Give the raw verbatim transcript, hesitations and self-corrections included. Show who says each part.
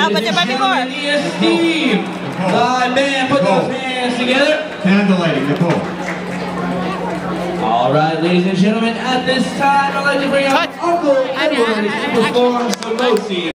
Speaker 1: No, put your butt before.
Speaker 2: Steve. Live band, put those hands together.
Speaker 3: Candlelighting, Nicole.
Speaker 2: All right, ladies and gentlemen, at this time, I'd like to bring out Uncle Edward to perform some Mosi.